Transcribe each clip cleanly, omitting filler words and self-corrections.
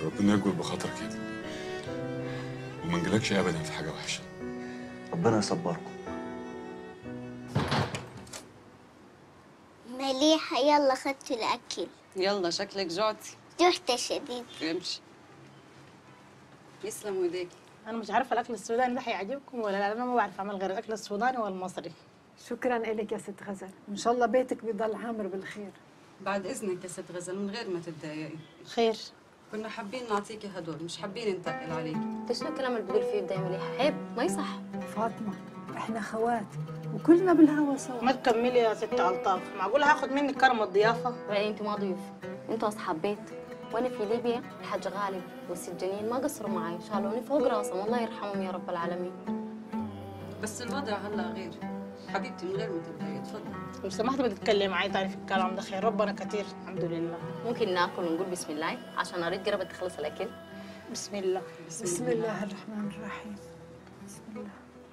ربنا يكبر بخاطر كده وما نجيلكش ابدا في حاجه وحشه. ربنا يصبركم. مليحة يلا خدت الأكل. يلا شكلك جوعتي. جوعت شديد. امشي. يسلم ايديكي. انا مش عارفه الاكل السوداني ده هيعجبكم ولا لا، انا ما بعرف اعمل غير الاكل السوداني والمصري. شكرا لك يا ست غزل، ان شاء الله بيتك بيضل عامر بالخير. بعد اذنك يا ست غزل من غير ما تتضايقي. خير. كنا حابين نعطيكي هدول، مش حابين نتقل عليكي. ايش الكلام اللي بتقول فيه ده يا مليحه؟ عيب، ما يصح. فاطمه احنا خوات وكلنا بالهوا سوا. ما تكملي يا ست الطاف، معقول هاخد منك كرم الضيافه؟ بعدين انتوا ما ضيوف، انتوا اصحاب بيت. وانا في ليبيا الحاج غالب والست جنين ما قصروا معي، شالوني فوق راسهم، الله يرحمهم يا رب العالمين. بس الوضع هلا غير حبيبتي، من غير ما تتضايقي تفضلي. لو سمحت ما تتكلمي معي تاني في الكلام ده، خير ربنا كتير الحمد لله. ممكن ناكل ونقول بسم الله عشان اريد قربت تخلص الاكل. بسم الله. بسم الله الرحمن الرحيم. بسم الله.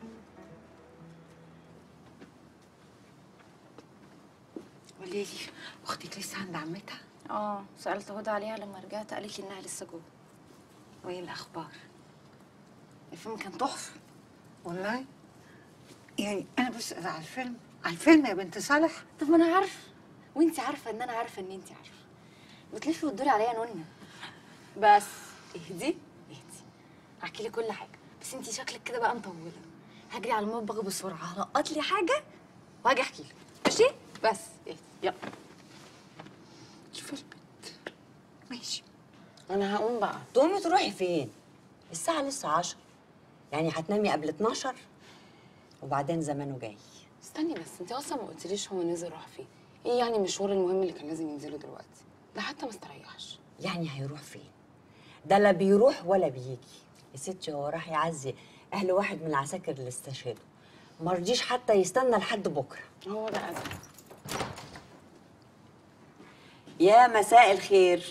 قولي لي، اختك لسه عند عمتها؟ سألت هدى عليها لما رجعت قالت لي انها لسه جوه. وايه الاخبار؟ الفيلم كان تحفه والله. يعني انا بسأل على الفيلم يا بنت صالح. طب ما انا عارفه، وانت عارفه ان انا عارفه ان انت عارفه. بتلفي وتدوري عليا يا نونه. بس اهدي. هحكي لك كل حاجه، بس انت شكلك كده بقى مطوله. هجري على المطبخ بسرعه، هلقط لي حاجه وهاجي احكي لك، ماشي؟ بس اهدي يلا. شوفي البنت. ماشي. انا هقوم بقى. تقومي تروحي فين؟ الساعة لسه 10، يعني هتنامي قبل 12 وبعدين زمانه جاي. استني بس، انت اصلا ما قلتليش هو نزل راح فين؟ ايه يعني المشوار المهم اللي كان لازم ينزله دلوقتي؟ ده حتى ما استريحش. يعني هيروح فين؟ ده لا بيروح ولا بيجي يا ستي، هو راح يعزي اهل واحد من العساكر اللي استشهدوا، ما رضيش حتى يستنى لحد بكره. هو ده أزل. يا مساء الخير.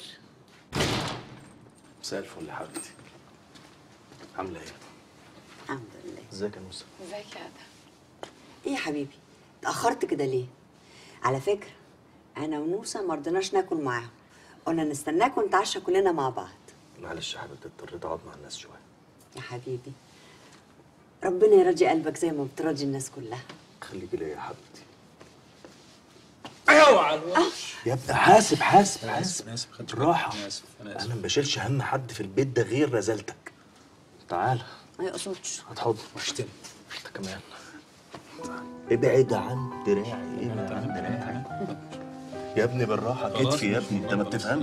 مساء الفل يا حبيبتي. عامله ايه؟ الحمد لله. ازيك يا موسى؟ ازيك يا ادم؟ ايه يا حبيبي اتاخرت كده ليه؟ على فكره انا ونوسه ما رضيناش ناكل معاهم، قلنا نستناكم نتعشى كلنا مع بعض. معلش يا حبيبتي، اضطريت اقعد مع الناس شويه. يا حبيبي ربنا يرضي قلبك زي ما بتراضي الناس كلها. خليكي ليا يا حبيبتي. اوعى يا ابني حاسب حاسب انا حاسب. اسف بالراحه. انا اسف انا ما بشيلش هم حد في البيت ده غير رزالتك. تعال. ما يقصدش. هتحضر. وحشتني. انت كمان. ابعد عن دراعي، ابعد عن دراعي. يا ابني بالراحه، كتفي يا ابني، انت ما بتفهمش.